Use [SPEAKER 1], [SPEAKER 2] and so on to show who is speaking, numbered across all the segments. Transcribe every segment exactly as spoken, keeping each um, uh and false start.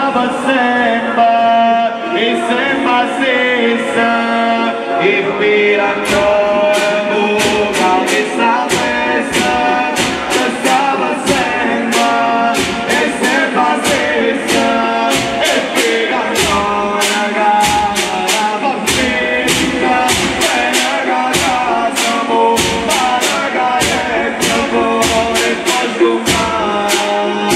[SPEAKER 1] stava sempre e sempre stessa e per ancora buca che sta festa stava sempre e sempre stessa e per ancora la bambina bella casa mo la galetta fuori poi scompare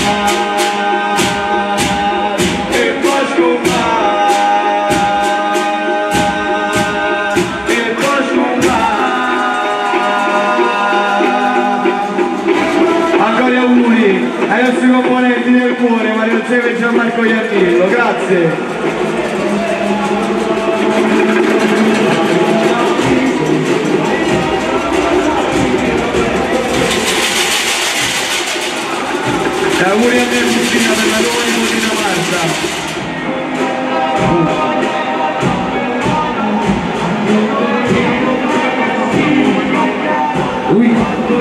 [SPEAKER 1] e poi scompare e poi scompare. Ancora auguri ai nostri componenti del cuore Mario Zeve e Gianmarco Iannillo, grazie. E auguri a mia cugina per la nuova nipotina Marta. Ui.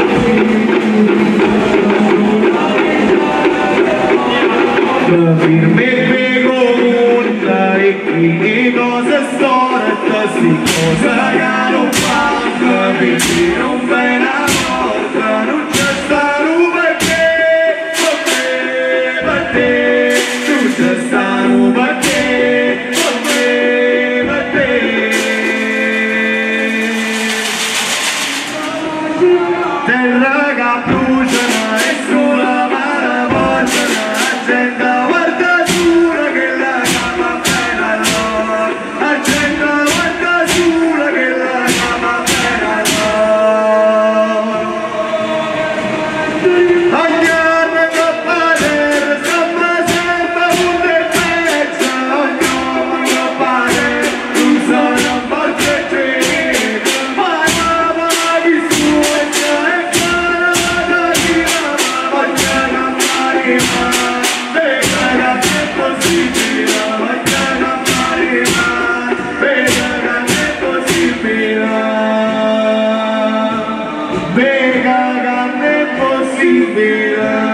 [SPEAKER 1] Per me conta e che cosa storta, si cosa che non fa, perché non vai una volta, non c'è sta ruba per te, per te, non c'è sta ruba per te, per te, per te. Terra che brucia e sulla mano porta, la gente guarda sulla che la cama bella allora, la gente guarda sulla che la cama bella allora. Ogni anno che padre stamma sempre punta e pezza, ogni uomo che padre non sono forse te, ma mamma chi suona e cara la gira, ma c'è la marima, vega che è possibile, ma c'è la marima, vega che è possibile, vega che è possibile.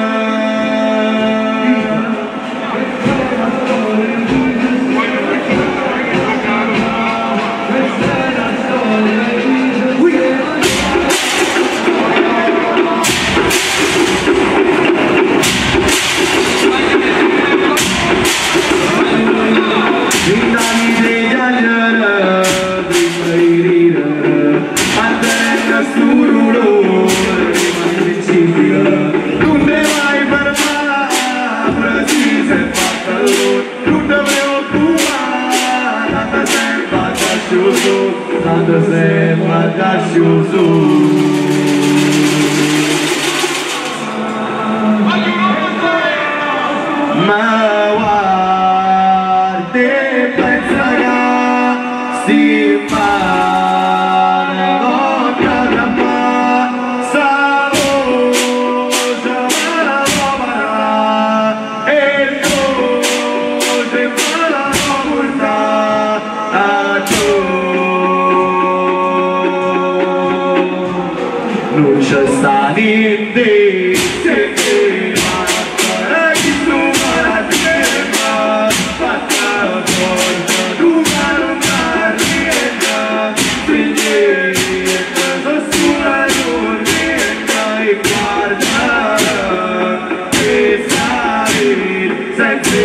[SPEAKER 1] Vint'anni di chiacchiere, prima di ridere, mantenere sto dolore, rimane invisibile. Non te vai fermare, precisa e fatta allora, non te preoccupare, tanto sempre andasci su, tanto sempre andasci su. Ma guarda e pensa che si fa una volta ma sa voce me la troverà e voce me la portare a tu. Non c'è sta niente se ti va chi tu va a terra fatta la porta tu va non va niente niente so sulla giornata e guarda e sai senza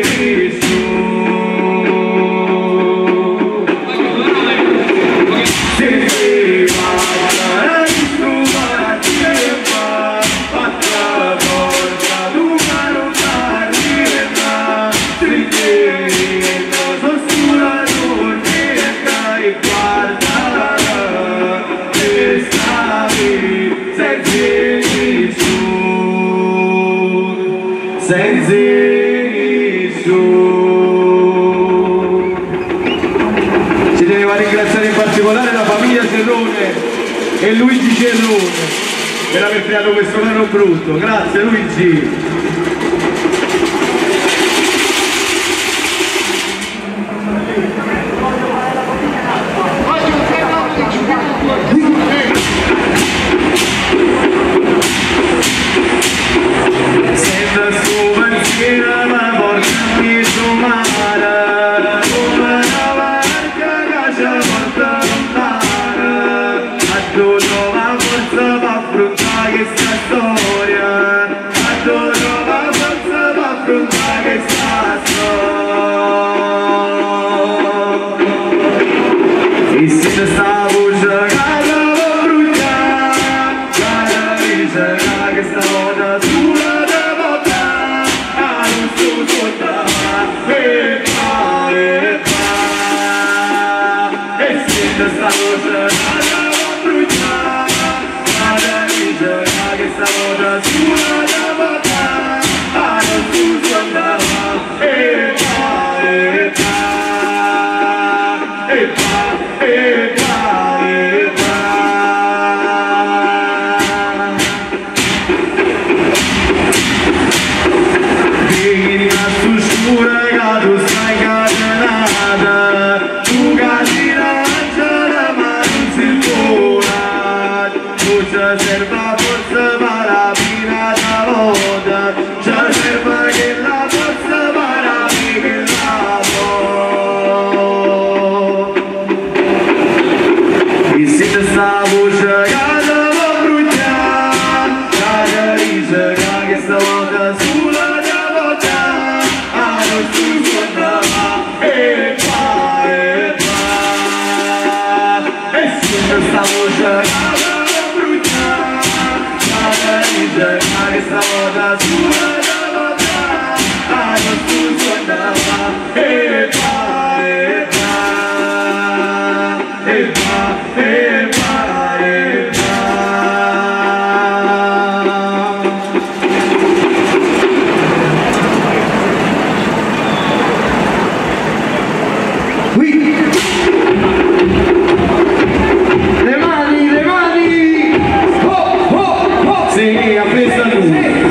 [SPEAKER 1] ci tenevo a ringraziare in particolare la famiglia Cerrone e Luigi Cerrone per aver creato questo brano brutto. Grazie Luigi. Sembra su pensiero ma porta trova forza per affrontare questa storia, quando trova forza per affrontare questa storia. E se ne sta voce che la bruciare, cara dice che stavolta sulla da portare, a non sto sotto, e fa, e fa. E se ne sta voce che la bruciare, cara dice che stavolta sulla da portare, a non sto sotto, e fa, e fa, e fa, e fa. Serva forza per la prima volta, già serva che la forza per la prima volta. E se te sta voce che la va bruciare, che dice che stavolta sulla da volta, a non si suona, e fa, e fa. E se te sta voce che che stavolta sulla da volta, a non si suonava, e fa, e fa, e fa, e fa, e fa. Qui le mani, le mani, oh, oh, oh, sì, a questa tu.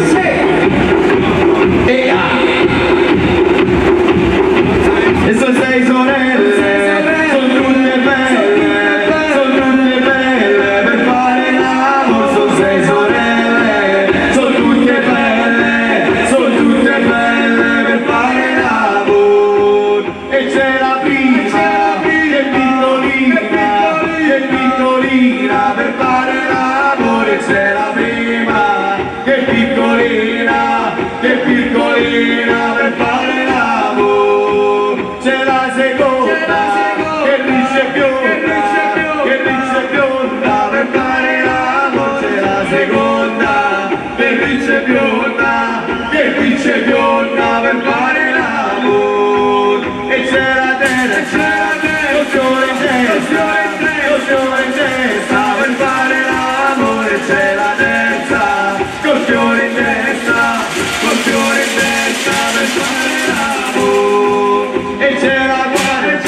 [SPEAKER 1] E sono sei sorelle, sono tutte belle, sono tutte belle per fare l'amore, sono sei sorelle, sono tutte belle, sono tutte belle per fare l'amore. E c'è la prima, che è piccolina, che è piccolina per fare l'amore, c'è la prima, che è piccolina, che è piccolina per fare l'amore. C'è la seconda, che dice bionda, che dice bionda per fare l'amore. C'è la seconda, che dice bionda, che dice bionda per fare l'amore. E c'è la terza, con fiore in testa, con fiore in testa per fare l'amore. C'è la terza, con fiore in testa, con fiore in testa per fare l'amore. E c'è la quarta,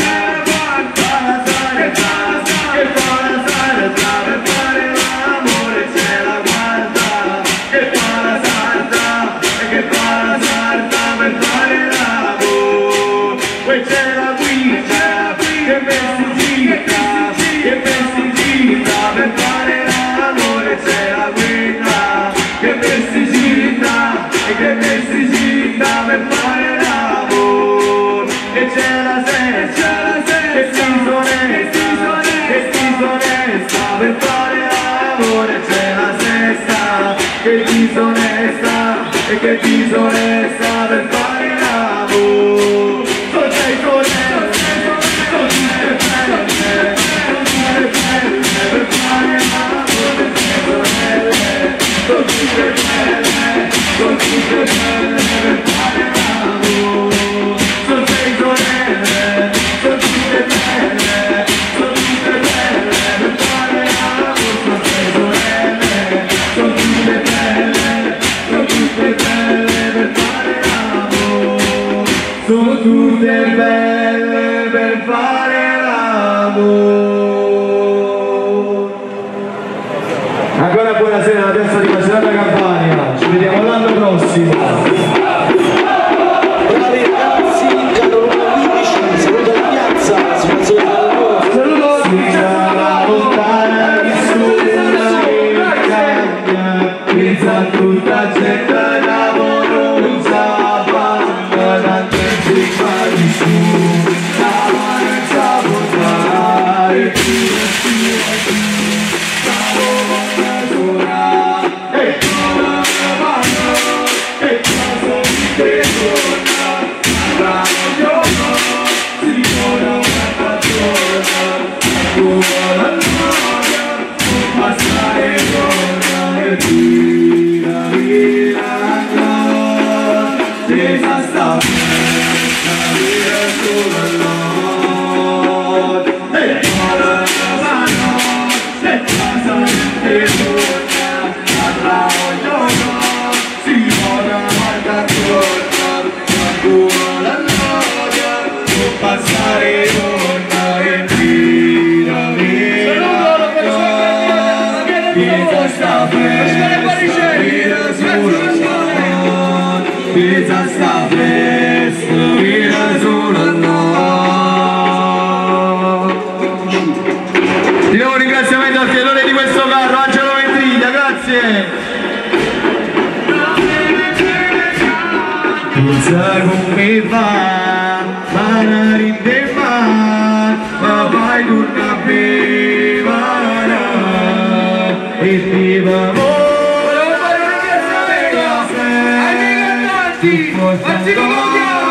[SPEAKER 1] fa la salsa, che fa la salsa per fare l'amore. C'è la quarta, che fa la salsa, e che fa la salsa per fare l'amore. Poi c'è la quinta, che vestigita, che vestigita per fare l'amore. C'è la quinta, che vestigita, e che vestigita per fare l'amore. E c'è la sesta, che si sonesta, che si sonesta per fare l'amore. C'è la sesta, che si sonesta, e che si sonesta per fare l'amore. Sono sei sorelle, sono tutte belle, sono tutte belle per fare l'amore. Sei sorelle, sono tutte belle, sono tutte belle per fare l'amore. Sono sei sorelle, sono tutte belle, sono tutte belle per fare l'amore. Sono sei sorelle, sono tutte belle, sono tutte belle per fare l'amore. Sono tutte belle per fare l'amore. Ancora buonasera alla piazza di Macerata Campania, ci vediamo l'anno prossimo.
[SPEAKER 2] Bravi ragazzi, Gianluca quindici, saluto la piazza, si pensa di fare loro.
[SPEAKER 1] Saluto la lontana vissuta che cambia, pensa a tutta gente lavorosa, banda, tante si fa di su, la mano sa portare, più e più, Pizza sta fresca, vira sulla no. Pizza sta fresca, vira sulla no. Di nuovo un ringraziamento al chiedore di questo carro, Angelo Ventriglia, grazie. Tu sai come va, ma non rinde mai, ma vai tutta prima e ti va
[SPEAKER 3] Volevo fare un ringraziamento ai miei cantanti, Massimo Gaudiano.